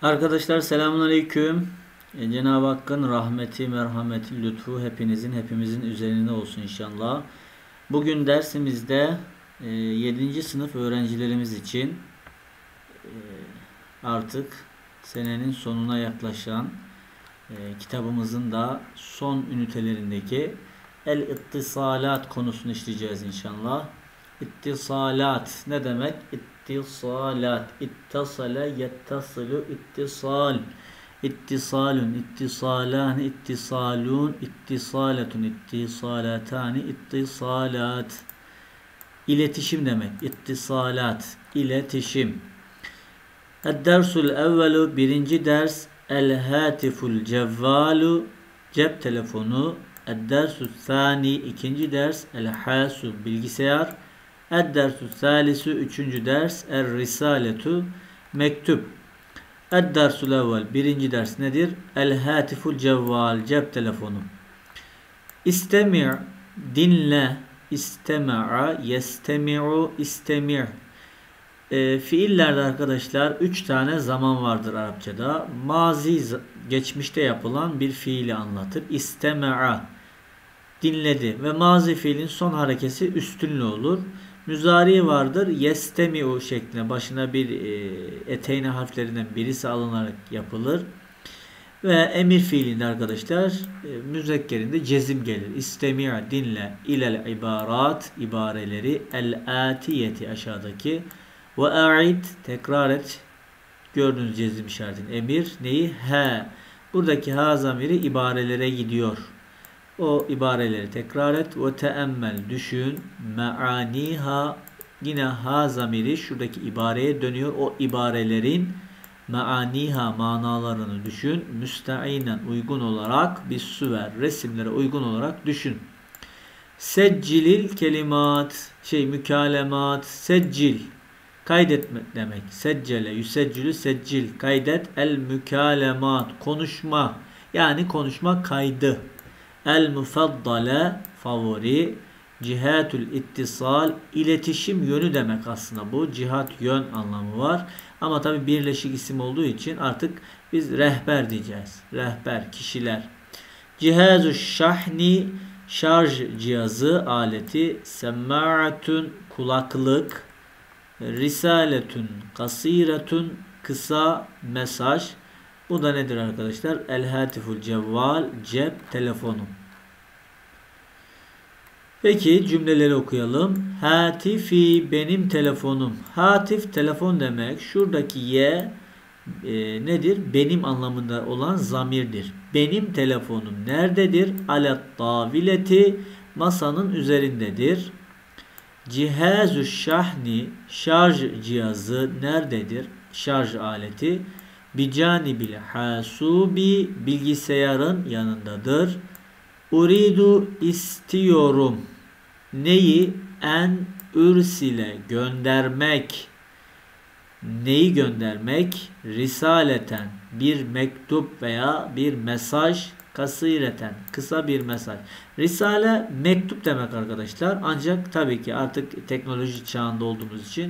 Arkadaşlar selamünaleyküm. Cenab-ı Hakk'ın rahmeti, merhameti, lütfu hepimizin üzerine olsun inşallah. Bugün dersimizde 7. sınıf öğrencilerimiz için artık senenin sonuna yaklaşan kitabımızın da son ünitelerindeki el-ittisalat konusunu işleyeceğiz inşallah. İttisalat ne demek? İttisalat. İttasale yettasilu ittisal. İttisalun, ittisalan, ittisalun, ittisaletun, ittisalatani, ittisalat. İletişim demek. İttisalat. İletişim. Ed-dersul evvelu birinci ders el-hatiful cevvalu cep telefonu. Ed-dersul thani ikinci ders el-hasu bilgisayar. Ed-dersul thalisu üçüncü ders er-risaletu mektup. Ed-dersul evvel birinci ders nedir? El-hatiful cevval cep telefonu. İstemi' dinle. İstema'a yestemi'u istemir. Fiillerde arkadaşlar 3 tane zaman vardır Arapçada. Mazi geçmişte yapılan bir fiili anlatır. İstema'a dinledi ve mazi fiilin son harekesi üstünlü olur. Müzari vardır. Yestemi'u şeklinde başına bir eteyne harflerinden birisi alınarak yapılır. Ve emir fiilinde arkadaşlar müzekkerinde cezim gelir. İstemi'a dinle ilel ibarat ibareleri el-atiyeti aşağıdaki ve a'id tekrar et. Gördüğünüz cezim işaretinin emir neyi? He. Buradaki ha zamiri ibarelere gidiyor. O ibareleri tekrar et. Ve teemmel düşün. Me'aniha yine ha zamiri şuradaki ibareye dönüyor. O ibarelerin me'aniha manalarını düşün. Müsteinen uygun olarak bir suver resimlere uygun olarak düşün. Seccilil kelimat mükalemat seccil kaydetmek demek. Seccele yüseccülü seccil kaydet. El mükalemat konuşma yani konuşma kaydı. El mufaddale favori. Cihatül ittisal iletişim yönü demek aslında bu. Cihat yön anlamı var. Ama tabi birleşik isim olduğu için artık biz rehber diyeceğiz. Rehber kişiler. Cihazu şahni şarj cihazı aleti. Semma'atun kulaklık. Risaletun kasiretun kısa mesaj. Bu da nedir arkadaşlar? El hatiful cevval cep telefonu. Peki cümleleri okuyalım. Hatifi benim telefonum. Hatif telefon demek. Şuradaki ye nedir? Benim anlamında olan zamirdir. Benim telefonum nerededir? Alet tavileti masanın üzerindedir. Cihazu şahni şarj cihazı nerededir? Şarj aleti. Bicanibil hasubi bilgisayarın yanındadır. Uridu istiyorum. Neyi? En ürsile göndermek. Neyi göndermek? Risaleten bir mektup veya bir mesaj. Kasireten kısa bir mesaj. Risale mektup demek arkadaşlar. Ancak tabii ki artık teknoloji çağında olduğumuz için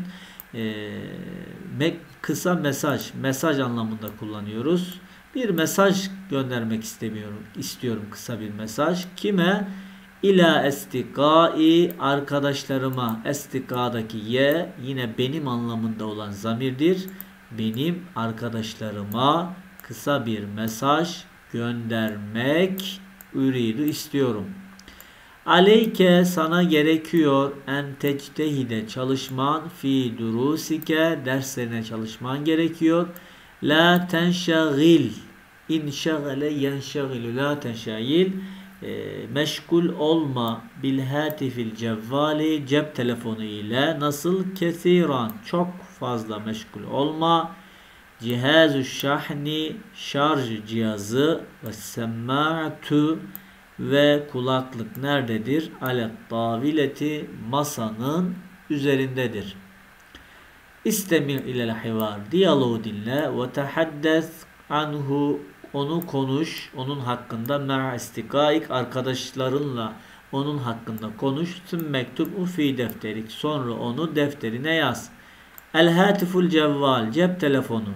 kısa mesaj anlamında kullanıyoruz. Bir mesaj göndermek istiyorum kısa bir mesaj. Kime? İla estikai arkadaşlarıma. Estikadaki ye yine benim anlamında olan zamirdir. Benim arkadaşlarıma kısa bir mesaj göndermek ürüdü istiyorum. Aleyke sana gerekiyor en tectehide çalışman fi durusike derslerine çalışman gerekiyor. La tenşagil inşagale yenşagilü la tenşagil meşgul olma bil hatifil cevvali cep telefonu ile nasıl kesiran çok fazla meşgul olma. Cihazu şahni şarj cihazı ve semma'tu ve kulaklık nerededir? Alet tavileti masanın üzerindedir. İstemi ilel hivar diyaloğu dinle ve tehaddes anhu onu konuş onun hakkında ma'a istikaik arkadaşlarınla onun hakkında konuş. Tüm mektubu fi defterik sonra onu defterine yaz. El hatiful cevval cep telefonu.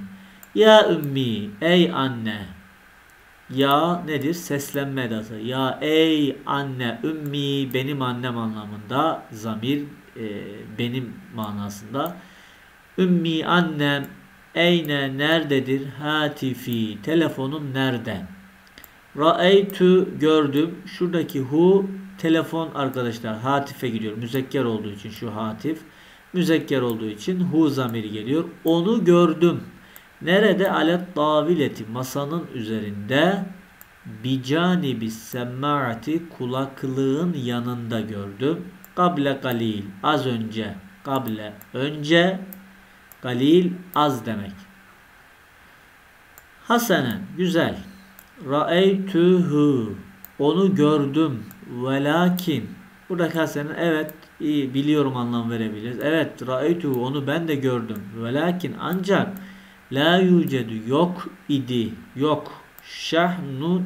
Ya ümmi, ey anne. Ya nedir? Seslenme edatı. Ya ey anne, ümmi benim annem anlamında, zamir benim manasında. Ümmi annem, eyne nerededir? Hatifi, telefonum nerede? Ra'eytü gördüm. Şuradaki hu telefon arkadaşlar. Hatife gidiyor. Müzekker olduğu için şu hatif. Müzekker olduğu için hu zamiri geliyor. Onu gördüm. Nerede? Alet davileti, masanın üzerinde, bicanibi semmaati, kulaklığın yanında gördüm. Kable galil, az önce. Kable önce, galil az demek. Hasenen güzel. Ra'eytühü, onu gördüm. Velakin, buradaki hasenen evet iyi biliyorum anlam verebiliriz. Evet, ra'eytühü, onu ben de gördüm. Velakin, ancak la yucedu, yok idi, yok. Şahnun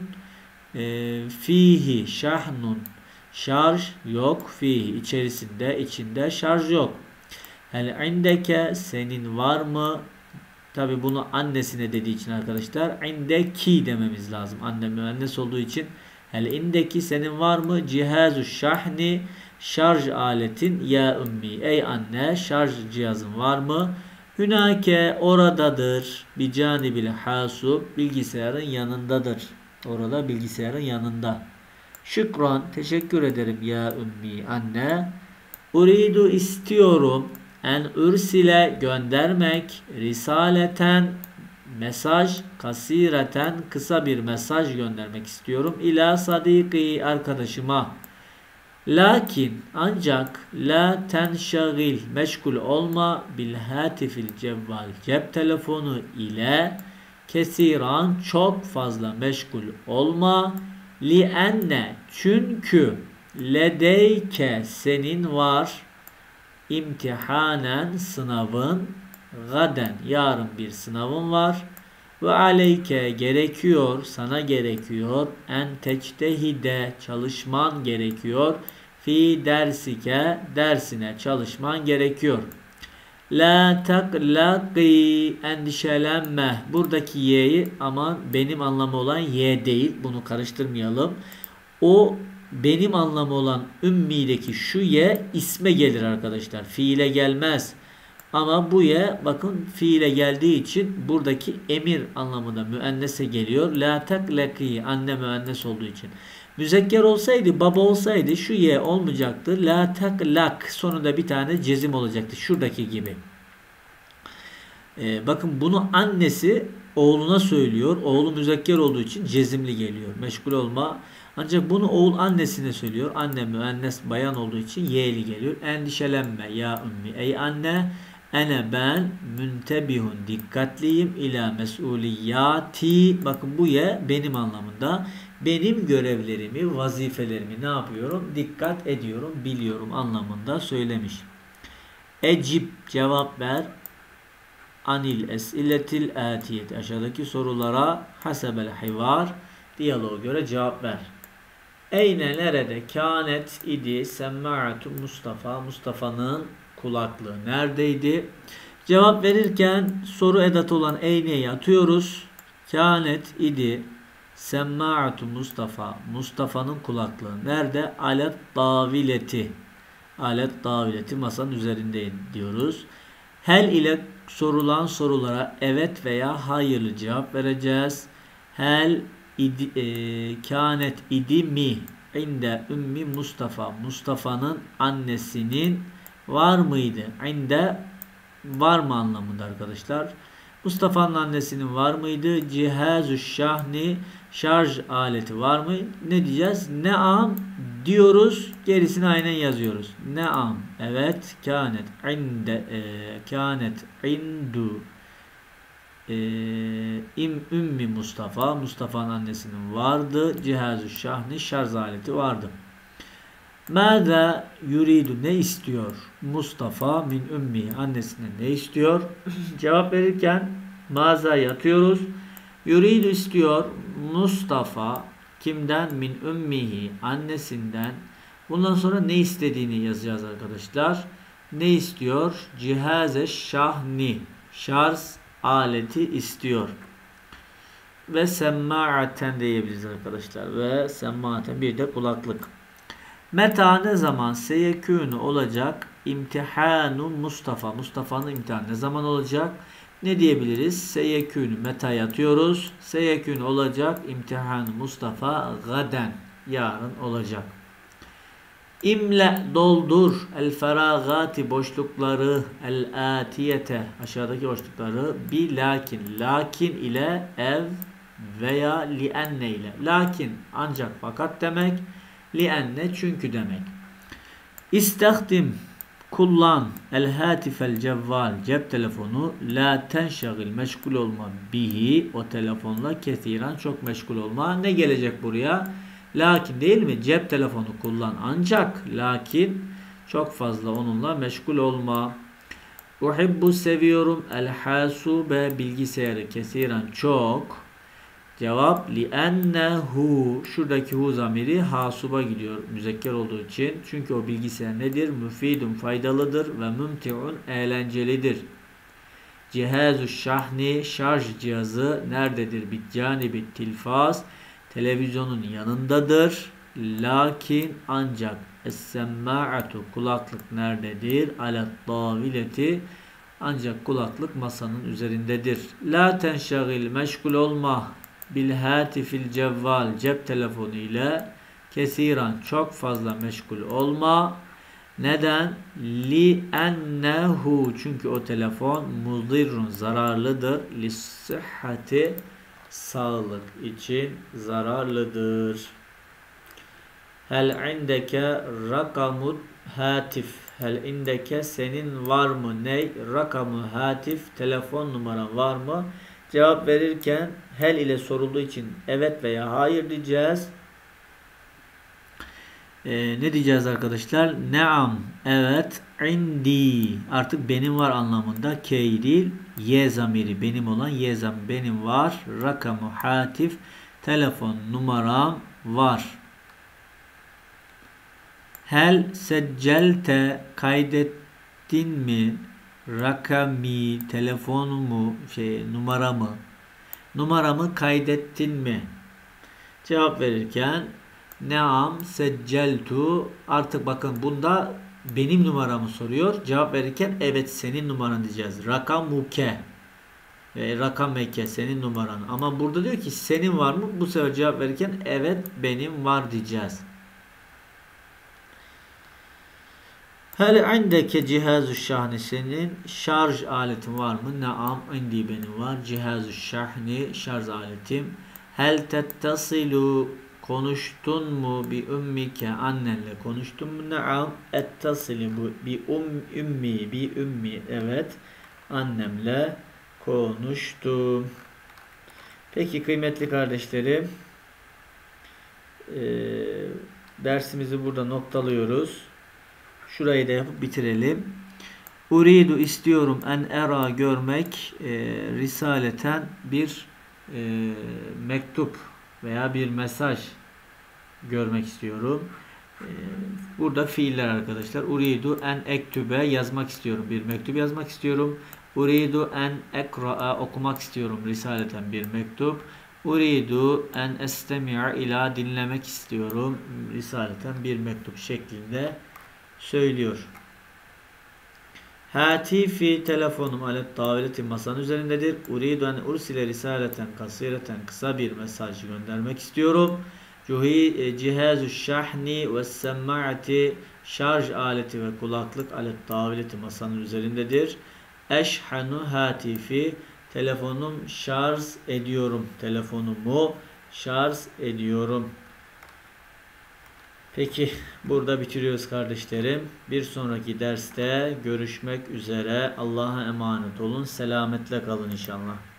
fihi, şahnun şarj yok, fihi içerisinde, içinde şarj yok. Hel indeke, senin var mı? Tabi bunu annesine dediği için arkadaşlar indeki dememiz lazım. Anne müennes olduğu için hel indeki, senin var mı? Cihazu şahni, şarj aletin, ya ümmi ey anne şarj cihazın var mı? Hünake, oradadır. Bicanibil hasub, bilgisayarın yanındadır. Orada bilgisayarın yanında. Şükran, teşekkür ederim ya ümmi anne. Uridu, istiyorum. En ürsile, göndermek. Risaleten, mesaj. Kasireten, kısa bir mesaj göndermek istiyorum. İla sadiki, arkadaşıma. Lakin, ancak, la tenşagil, meşgul olma, bil hatifil cevval, cep telefonu ile, kesiran, çok fazla meşgul olma, li enne, çünkü, ledeyke, senin var, imtihanen, sınavın, gaden, yarın bir sınavın var, ve aleyke, gerekiyor, sana gerekiyor, en tectehide, çalışman gerekiyor, fi dersike, dersine çalışman gerekiyor. La taklaki, endişelenme. Buradaki y'yi, aman benim anlamı olan y değil, bunu karıştırmayalım. O benim anlamı olan ümmideki şu ye isme gelir arkadaşlar, fiile gelmez. Ama bu ye bakın fiile geldiği için buradaki emir anlamında müennese geliyor. La taklaki, anne müennes olduğu için. Müzekker olsaydı, baba olsaydı şu ye olmayacaktı. La taklak, sonunda bir tane cezim olacaktı. Şuradaki gibi. Bakın bunu annesi oğluna söylüyor. Oğlu müzekker olduğu için cezimli geliyor. Meşgul olma. Ancak bunu oğul annesine söylüyor. Anne müennes bayan olduğu için ye'li geliyor. Endişelenme ya ümmi ey anne. Ene ben müntebihun, dikkatliyim, ila mesuliyati, bakın bu ye benim anlamında, benim görevlerimi, vazifelerimi ne yapıyorum? Dikkat ediyorum, biliyorum anlamında söylemiş. Ecib, cevap ver, anil esiletil atiyet, aşağıdaki sorulara hasebel hivar, diyaloğa göre cevap ver. Eyne, nerede? Kânet idi semma'atu Mustafa, Mustafa'nın kulaklığı neredeydi? Cevap verirken soru edatı olan eyneyi atıyoruz. Kânet idi semma'atu Mustafa, Mustafa'nın kulaklığı nerede? Alet davileti, alet davileti, masanın üzerindeydi diyoruz. Hel ile sorulan sorulara evet veya hayırlı cevap vereceğiz. Hel idi, kânet idi mi inde ümmi Mustafa, Mustafa'nın annesinin var mıydı? İnde var mı anlamında arkadaşlar. Mustafa'nın annesinin var mıydı? Cihazü şahni, şarj aleti var mı? Ne diyeceğiz? Neam diyoruz. Gerisini aynen yazıyoruz. Neam. Evet. Kânet inde, kânet indu ümmi Mustafa, Mustafa'nın annesinin vardı. Cihazü şahni, şarj aleti vardı. Mâzâ yuridu, ne istiyor? Mustafa min ümmi, annesinden ne istiyor? Cevap verirken mâzâ yatıyoruz. Yuridu istiyor. Mustafa kimden? Min ümmihi, annesinden. Bundan sonra ne istediğini yazacağız arkadaşlar. Ne istiyor? Cihaze şahni, şarj aleti istiyor. Ve semma'aten diyebiliriz arkadaşlar. Ve semma'aten bir de kulaklık. Meta ne zaman seyekûnü olacak? İmtihanu Mustafa. Mustafa'nın imtihanı ne zaman olacak? Ne diyebiliriz? Seyekûnü meta'ya atıyoruz. Seyekûnü olacak. İmtihanı Mustafa gaden. Yarın olacak. İmle doldur. El feragati boşlukları. El atiyete aşağıdaki boşlukları. Bi lakin. Lakin ile ev veya lienne ile. Lakin ancak fakat demek. Lienne çünkü demek. İstahdim kullan el hatifel cevval cep telefonu la tenşagil meşgul olma bihi o telefonla kesiren çok meşgul olma. Ne gelecek buraya? Lakin değil mi? Cep telefonu kullan ancak lakin çok fazla onunla meşgul olma. Uhibbu seviyorum el hasube bilgisayarı kesiren çok. Cevap li'ennehu şuradaki hu zamiri hasuba gidiyor müzekker olduğu için. Çünkü o bilgisayar nedir? Müfidun faydalıdır ve mümti'un eğlencelidir. Cihazu şahni şarj cihazı nerededir? Bitcanibi tilfaz televizyonun yanındadır. Lakin ancak es-semma'atu kulaklık nerededir? Alet davileti ancak kulaklık masanın üzerindedir. La tenşagil meşgul olma bil hatifil cevval cep telefonu ile kesiran çok fazla meşgul olma. Neden? Li ennehu çünkü o telefon mudirrun zararlıdır. Li sıhhati sağlık için zararlıdır. Hel indeke rakamut hatif. Hel indeke senin var mı ney? Rakamı hatif telefon numaran var mı? Cevap verirken hel ile sorulduğu için evet veya hayır diyeceğiz. Ne diyeceğiz arkadaşlar? Neam, evet, indi artık benim var anlamında k değil y zamiri benim olan y zamiri benim var. Rakamı hatif telefon numaram var. Hel seccelte kaydettin mi? Rakami telefonumu numaramı kaydettin mi? Cevap verirken neam secceltu artık bakın bunda benim numaramı soruyor. Cevap verirken evet senin numaran diyeceğiz. Rakamuke rakameke senin numaran. Ama burada diyor ki senin var mı? Bu sefer cevap verirken evet benim var diyeceğiz. Hel indeke cihazu şahni senin şarj aletin var mı? Naam indi benim var. Cihazu şahni şarj aletim. Hel tettasilu konuştun mu bi ümmike annenle konuştun mu? Naam ettasilu bi ümmi evet annemle konuştum. Peki kıymetli kardeşlerim dersimizi burada noktalıyoruz. Şurayı da yapıp bitirelim. Uridu istiyorum en era görmek risaleten bir mektup veya bir mesaj görmek istiyorum. Burada fiiller arkadaşlar. Uridu en ektübe yazmak istiyorum. Bir mektup yazmak istiyorum. Uridu en ekraa okumak istiyorum. Risaleten bir mektup. Uridu en estemi'a ila dinlemek istiyorum. Risaleten bir mektup şeklinde söylüyor. Hatifi telefonum alet daveleti masanın üzerindedir. Uridu en ursile risaleten kasireten kısa bir mesaj göndermek istiyorum. Cihazu şahni ve semma'ati şarj aleti ve kulaklık alet daveleti masanın üzerindedir. Eşhanu hatifi telefonum şarj ediyorum. Telefonumu şarj ediyorum. Peki burada bitiriyoruz kardeşlerim. Bir sonraki derste görüşmek üzere. Allah'a emanet olun. Selametle kalın inşallah.